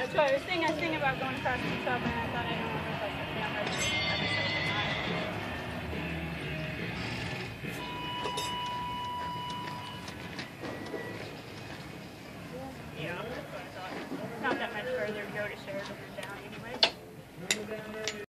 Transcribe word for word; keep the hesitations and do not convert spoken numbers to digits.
That's why I was thinking, I was thinking about going across the shop, and I thought I didn't know if I could film every episode or not. Yeah, that's what I thought. It's not that much further to go to Sheridan.